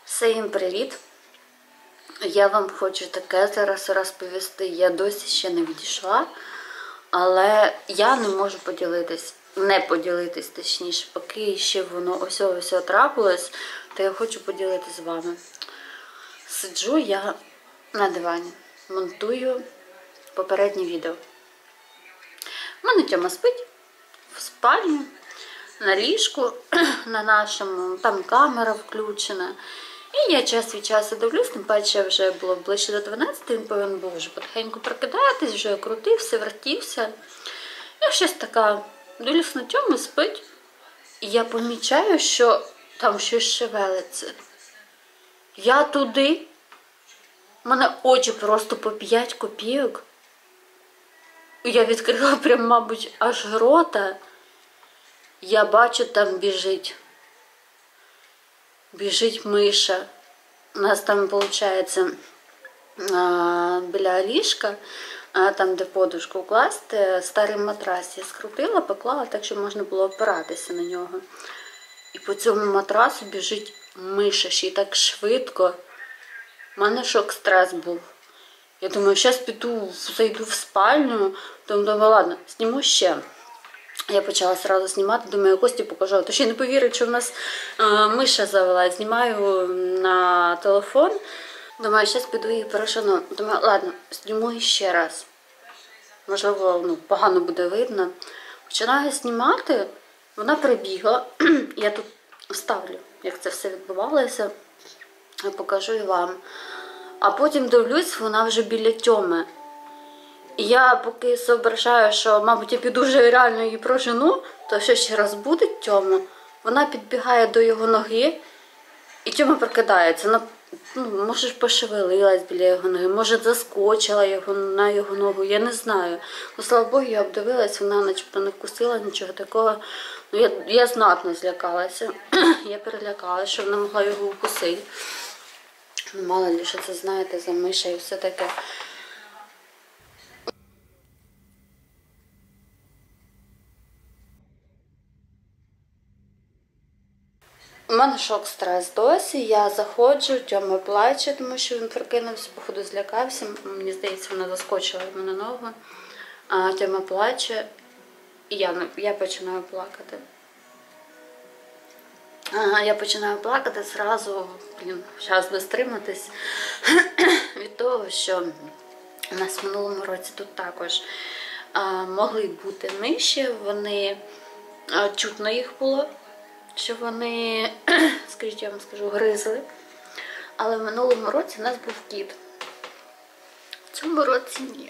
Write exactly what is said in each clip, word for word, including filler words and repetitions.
Всім привіт! Я вам хочу таке зараз розповісти. Я досі ще не відійшла, але я не можу поділитись, не поділитись, точніше, поки ще воно ось ось трапилось, то я хочу поділитись з вами. Сиджу я на дивані, монтую попереднє відео. У мене Тьома спить в спальні, на ліжку, на нашому, там камера включена. І я час від часу дивлюсь, тим паче вже було ближче до дванадцяти, він повинен був вже потихеньку прокидатись, вже крутився, вертівся. Я щось така, дивлюсь на Тьому, спить, і я помічаю, що там щось шевелиться. Я туди, в мене очі просто по п'ять копійок. Я відкрила прям, мабуть, аж рота. Я бачу, там біжить. Біжить миша. У нас там, виходить, біля ліжка, там, де подушку класти, старий матрас. Я скрутила, поклала так, щоб можна було опиратися на нього. І по цьому матрасу біжить миша, ще й так швидко. У мене шок-стрес був. Я думаю, зараз піду, зайду в спальню, думаю, ладно, зніму ще. Я почала одразу знімати, думаю, Кості покажу. То ще не повірить, що в нас е, миша завела. Знімаю на телефон. Думаю, зараз піду її перешану. Думаю, ладно, зніму ще раз. Можливо, ну, погано буде видно. Починаю знімати, вона прибігла. Я тут вставлю, як це все відбувалося. Я покажу і вам. А потім дивлюсь, вона вже біля Тьоми. І я поки зображаю, що, мабуть, я піду вже реально її прожену, то що ще раз буде Тьому, вона підбігає до його ноги, і Тьома прокидається. Вона, ну, може, пошевелилась біля його ноги, може, заскочила його, на його ногу, я не знаю. Ну, слава Богу, я обдивилась, вона начебто не вкусила, нічого такого. Ну, я, я знатно злякалася. Я перелякалася, що вона могла його вкусити. Мало ли, що це, знаєте, за миша і все таке. У мене шок-стрес досі, я заходжу, Тьома плаче, тому що він прокинувся, походу злякався, мені здається, вона заскочила йому на ногу, а Тьома плаче, і я, я починаю плакати. А, я починаю плакати зразу, блін, час достриматись, від того, що у нас в минулому році тут також а, могли бути миші, вони, а, чутно їх було, що вони, скажіть, я вам скажу, гризли. Але в минулому році у нас був кіт. В цьому році ні.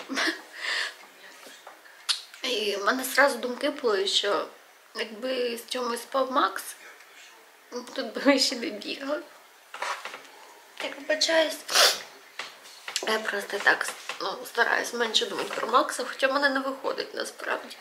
І в мене одразу думки були, що якби з чомусь спав Макс, тут би ми ще не бігали. Я вибачаюсь. Я просто так, ну, стараюсь менше думати про Макса, хоча в мене не виходить насправді.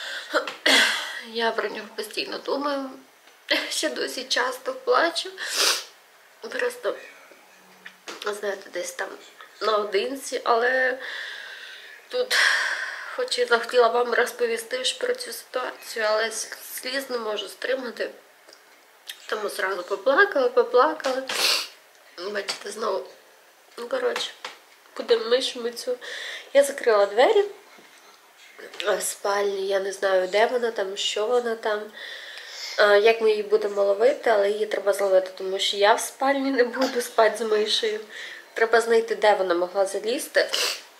Я про нього постійно думаю. Ще досі часто плачу. Просто, знаєте, десь там наодинці, але тут, хоч і захотіла вам розповісти про цю ситуацію, але сліз не можу стримати. Тому зразу поплакала, поплакала. Бачите, знову, ну, коротше, будемо мишами цю. Я закрила двері в спальні, я не знаю, де вона там, що вона там. Як ми її будемо ловити, але її треба зловити, тому що я в спальні не буду спати з мишею. Треба знайти, де вона могла залізти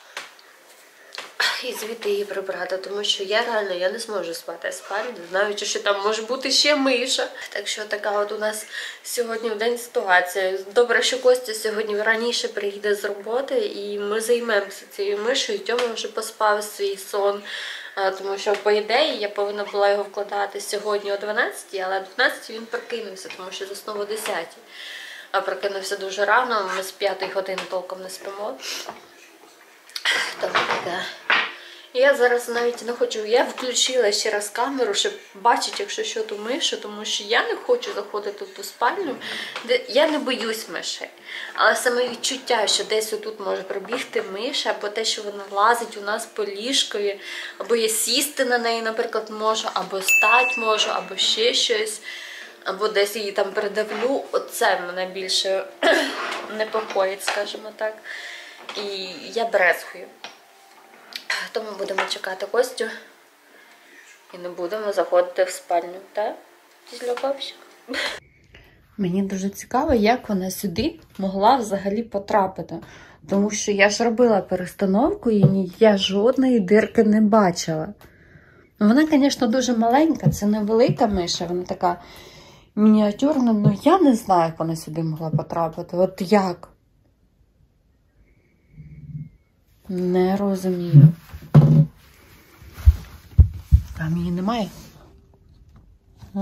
і звідти її прибрати, тому що я реально я не зможу спати в спальні, знаючи, що там може бути ще миша. Так що така от у нас сьогодні в день ситуація. Добре, що Костя сьогодні раніше приїде з роботи і ми займемося цією мишею. Тьома вже поспав свій сон. Тому що, по ідеї, я повинна була його вкладати сьогодні о дванадцятій, але о дванадцятій він прокинувся, тому що заснув о десятій. А прокинувся дуже рано, ми з п'ятої години толком не спимо. Тому таке. Я зараз навіть не хочу, я включила ще раз камеру, щоб бачити, якщо що, ту мишу, тому що я не хочу заходити в ту спальню, де я не боюсь мишей. Але саме відчуття, що десь отут може пробігти миша, або те, що вона лазить у нас по ліжкові, або я сісти на неї, наприклад, можу, або стати можу, або ще щось. або десь її там придавлю. Оце мене більше непокоїть, скажімо так. І я брезгую. Тому будемо чекати Костю і не будемо заходити в спальню. Так? Ти злякався? Мені дуже цікаво, як вона сюди могла взагалі потрапити. Тому що я ж робила перестановку і я жодної дирки не бачила. Вона, звісно, дуже маленька, це не велика миша, вона така мініатюрна, але я не знаю, як вона сюди могла потрапити. От як? Не розумію. Там її немає? А?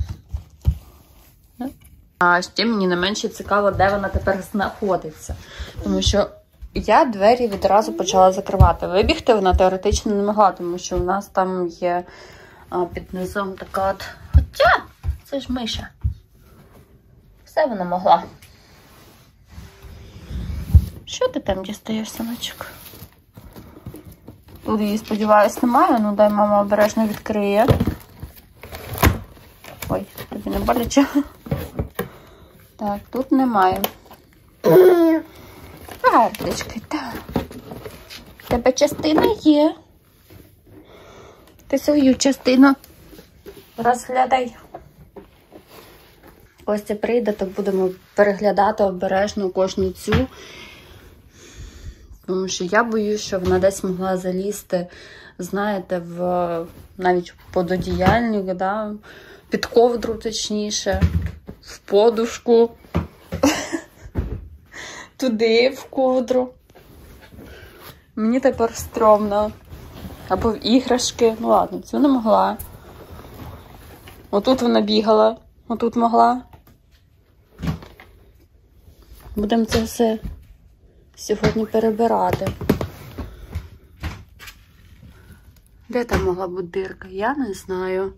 А ще мені не менше цікаво, де вона тепер знаходиться. Тому що я двері відразу почала закривати. Вибігти вона теоретично не могла, тому що у нас там є а, під низом така от... Хоча, це ж миша. Все вона могла. Що ти там дістаєш, синочок? Тут її, сподіваюсь, немає. Ну, дай мама обережно відкриє. Ой, тобі не боляче. Так, тут немає. Карточки, так. У тебе частина є. Ти свою частину розглядай. Костя прийде, то будемо переглядати обережно кожну цю. Тому що я боюсь, що вона десь могла залізти, знаєте, в навіть під одіяльник, да? Під ковдру, точніше, в подушку, туди, в ковдру. Мені тепер стрьомно. Або в іграшки. Ну ладно, цю не могла. Отут вона бігала, отут могла. Будемо це все сьогодні перебирати. Де там могла бути дирка? Я не знаю.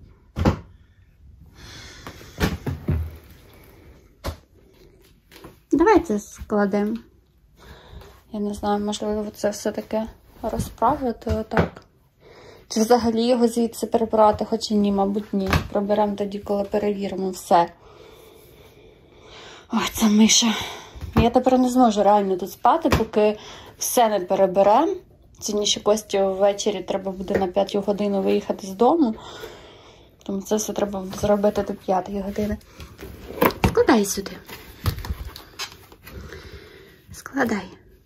Давай це складемо. Я не знаю, можливо, це все таке розправити отак. Чи взагалі його звідси перебрати, хоча ні, мабуть, ні. Приберемо тоді, коли перевіримо все. Ой, ця миша. Я тепер не зможу реально тут спати, поки все не переберемо. Сьогодні ще Кості ввечері треба буде на п'яту годину виїхати з дому. Тому це все треба зробити до п'ятої години. Складай сюди. Складай.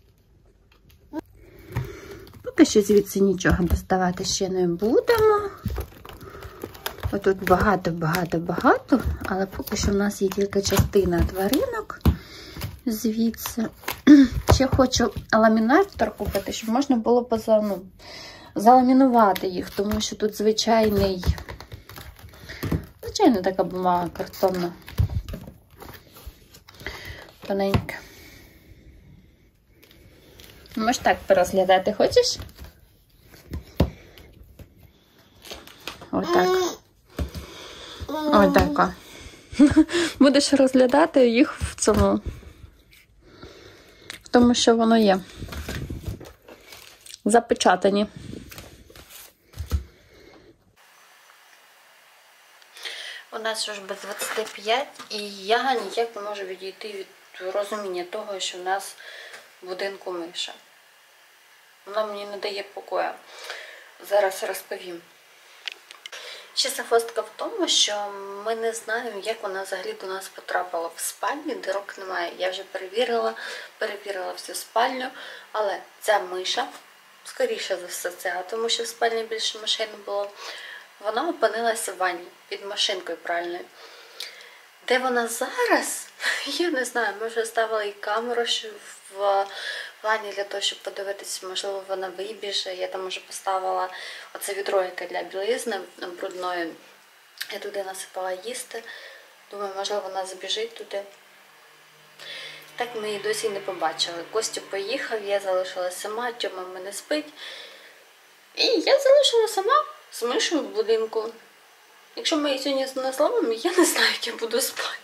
Поки що звідси нічого доставати ще не будемо. Отут багато-багато-багато, але поки що в нас є тільки частина тваринок звідси. Ще хочу ламінатор купити, щоб можна було поза, ну, заламінувати їх, тому що тут звичайний, звичайна така бумага картонна, тоненька. Можеш так порозглядати, хочеш? Отак. Ось така. Будеш розглядати їх в цьому, в тому, що воно є. Запечатані. У нас вже без двадцяти п'ять, і я ніяк не можу відійти від розуміння того, що в нас в будинку миша. Вона мені не дає покою. Зараз розповім. Ще загвоздка в тому, що ми не знаємо, як вона взагалі до нас потрапила в спальні, дирок немає. Я вже перевірила, перевірила всю спальню, але ця миша, скоріше за все це, тому що в спальні більше мишей не було, вона опинилася в ванні під машинкою пральною. Де вона зараз? Я не знаю, ми вже ставили і камеру в ванні для того, щоб подивитися, можливо, вона вибіже. Я там вже поставила оце відро, яке для білизни брудної. Я туди насипала їсти. Думаю, можливо, вона забіжить туди. Так ми її досі не побачили. Костя поїхав, я залишилася сама, Тьома в мене спить. І я залишила сама з мишою в будинку. Якщо ми її сьогодні не зловимо, я не знаю, як я буду спати.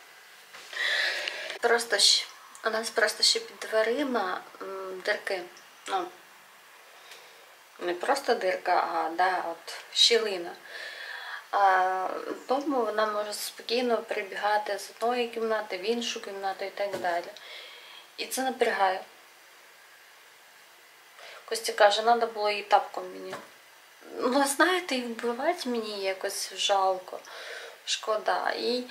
Просто ще, у нас просто ще під дверима дирки. Ну, не просто дирка, а да, от щілина. А вдома вона може спокійно перебігати з одної кімнати в іншу кімнату і так далі. І це напрягає. Костя каже, треба було її тапком мені. Ну, знаєте, і вбивати мені якось жалко, шкода. І,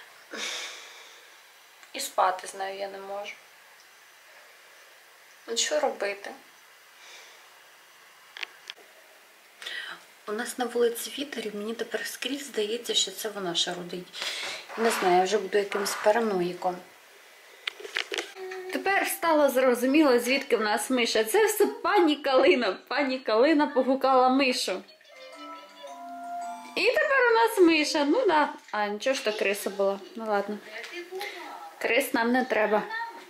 і спати з нею я не можу. Ну, що робити? У нас на вулиці вітер, і мені тепер скрізь здається, що це вона шарудить. Не знаю, я вже буду якимсь параноїком. Тепер стало зрозуміло, звідки в нас миша. Це все пані Калина. Пані Калина погукала мишу. І тепер у нас миша. Ну да. А, нічого ж то криса була. Ну ладно. Крис нам не треба.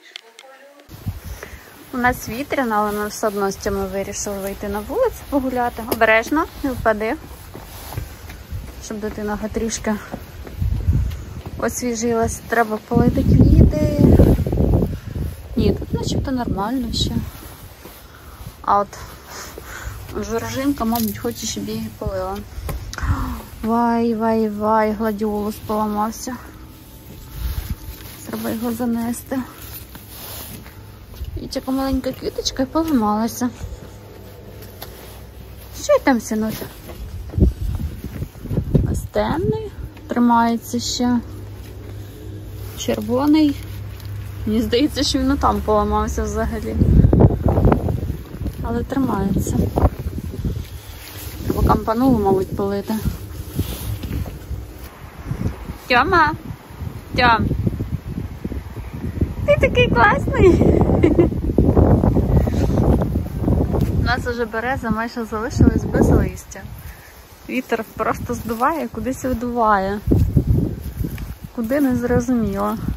У нас вітряно, але ми все одно з цьому вирішили вийти на вулицю погуляти. Обережно, не впади. Щоб дитина трішки освіжилась. Треба полити квіти. Ні, тут начебто нормально ще. А от Жоржинка, мабуть, хоче, щоб я її полила. Вай, вай, вай, гладіолус поламався. Треба його занести. І така маленька квіточка і поламалася. Що й там, синуть? Ось темний, тримається ще. Червоний. Мені здається, що він там поламався взагалі. Але тримається. Треба кампанулу, мабуть, полити. Тьома! Тьом! Ти такий класний! У нас уже береза майже залишилась без листя. Вітер просто здуває, кудись видуває. Куди не зрозуміло.